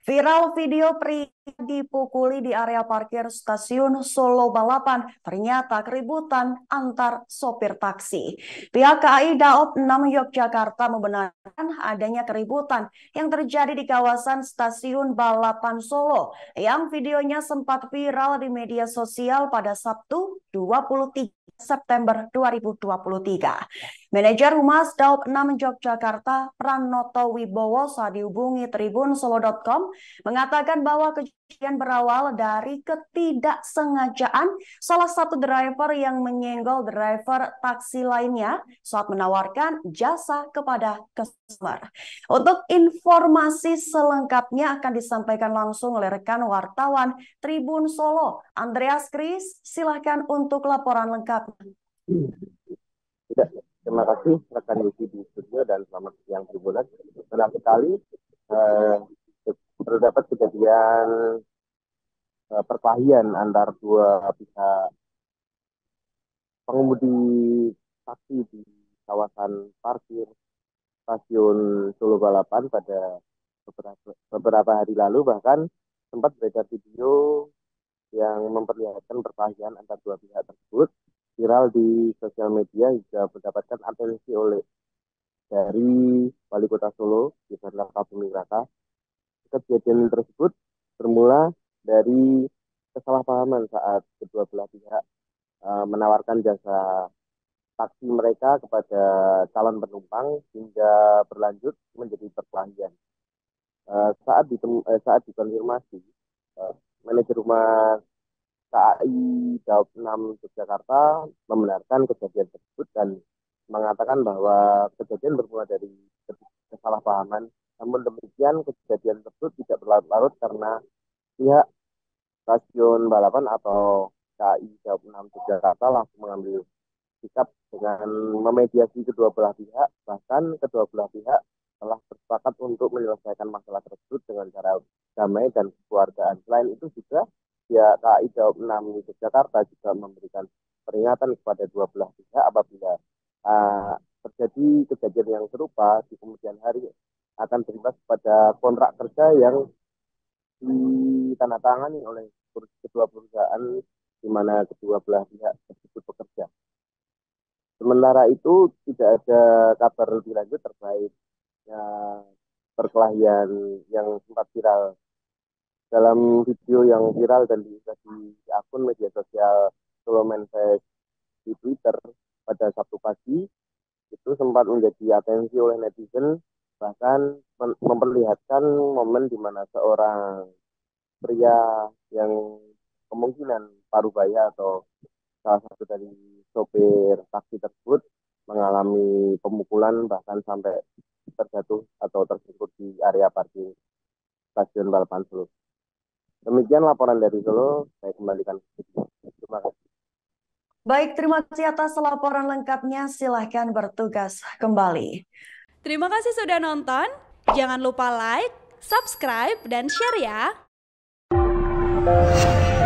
Viral video pria dipukuli di area parkir stasiun Solo Balapan ternyata keributan antar sopir taksi. Pihak KAI Daob 6 Yogyakarta membenarkan adanya keributan yang terjadi di kawasan stasiun Balapan Solo yang videonya sempat viral di media sosial pada Sabtu 23 September 2023. Manajer Humas Daob 6 Yogyakarta Pranoto Wibowo saat dihubungi tribunsolo.com mengatakan bahwa kejadian berawal dari ketidaksengajaan salah satu driver yang menyenggol driver taksi lainnya saat menawarkan jasa kepada customer. Untuk informasi selengkapnya akan disampaikan langsung oleh rekan wartawan Tribun Solo, Andreas Kris. Silahkan untuk laporan lengkapnya. Tidak, terima kasih rekan Yuki di studio dan selamat siang Tribunas. Senang sekali terdapat kejadian perkelahian antar dua pihak pengemudi taksi di kawasan parkir stasiun Solo Balapan pada beberapa hari lalu. Bahkan sempat beredar video yang memperlihatkan perkelahian antar dua pihak tersebut viral di sosial media hingga mendapatkan atensi dari Wali Kota Solo, Gibran Rakabuming Raka. Kejadian tersebut bermula dari kesalahpahaman saat kedua belah pihak menawarkan jasa taksi mereka kepada calon penumpang hingga berlanjut menjadi perkelahian. Saat dikonfirmasi, manajer rumah KAI Daob 6 Yogyakarta membenarkan kejadian tersebut dan mengatakan bahwa kejadian bermula dari kesalahpahaman. Namun demikian, kejadian tersebut tidak berlarut-larut karena pihak stasiun Balapan atau KAI Daob 6 Yogyakarta langsung mengambil sikap dengan memediasi kedua belah pihak. Bahkan kedua belah pihak telah bersepakat untuk menyelesaikan masalah tersebut dengan cara damai dan kekeluargaan. Selain itu juga pihak KAI Daob 6 Yogyakarta juga memberikan peringatan kepada dua belah pihak apabila terjadi kejadian yang serupa di kemudian hari akan berimbas pada kontrak kerja yang ditandatangani oleh kedua perusahaan di mana kedua belah pihak tersebut bekerja. Sementara itu tidak ada kabar lebih lanjut terkait perkelahian yang sempat viral. Dalam video yang viral dan diunggah di akun media sosial Solo Manfest di Twitter pada Sabtu pagi, itu sempat menjadi atensi oleh netizen, bahkan memperlihatkan momen di mana seorang pria yang kemungkinan parubaya atau salah satu dari sopir taksi tersebut mengalami pemukulan bahkan sampai terjatuh atau tersangkut di area parkir stasiun Balapan Solo. Demikian laporan dari Solo, saya kembalikan ke studio. Terima kasih. Baik, terima kasih atas laporan lengkapnya. Silahkan bertugas kembali. Terima kasih sudah nonton. Jangan lupa like, subscribe, dan share ya.